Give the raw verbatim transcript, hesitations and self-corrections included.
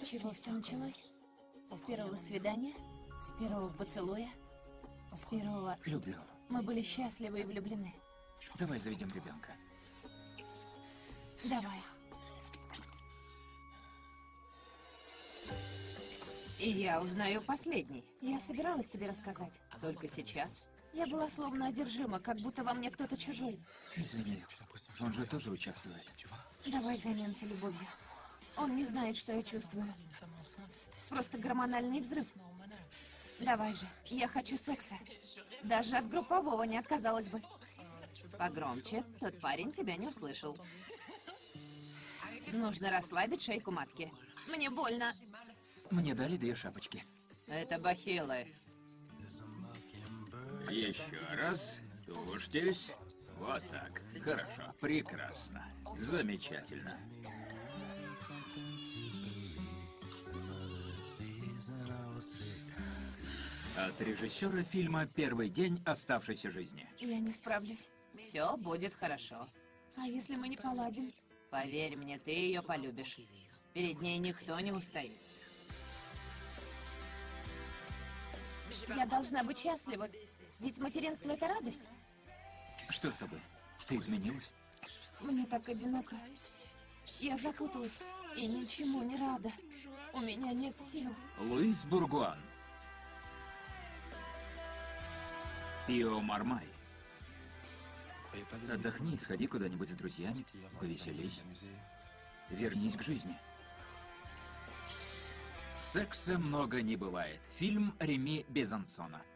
С чего все началось? С первого свидания? С первого поцелуя? С первого... Люблю. Мы были счастливы и влюблены. Давай заведем ребенка. Давай. И я узнаю последний. Я собиралась тебе рассказать. Только сейчас. Я была словно одержима, как будто во мне кто-то чужой. Извини, он же тоже участвует. Давай займемся любовью. Он не знает, что я чувствую. Просто гормональный взрыв. Давай же, я хочу секса. Даже от группового не отказалась бы. Погромче, тот парень тебя не услышал. Нужно расслабить шейку матки. Мне больно. Мне дали две шапочки. Это бахилы. Еще раз. Тушьтесь. Вот так. Хорошо. Прекрасно. Замечательно. От режиссера фильма «Первый день оставшейся жизни». Я не справлюсь. Все будет хорошо. А если мы не поладим? Поверь мне, ты ее полюбишь. Перед ней никто не устоит. Я должна быть счастлива, ведь материнство — это радость. Что с тобой? Ты изменилась? Мне так одиноко. Я запуталась и ничему не рада. У меня нет сил. Луис Бургуан. Пио Мармай. Отдохни, сходи куда-нибудь с друзьями, повеселись. Вернись к жизни. Секса много не бывает. Фильм Реми Безансона.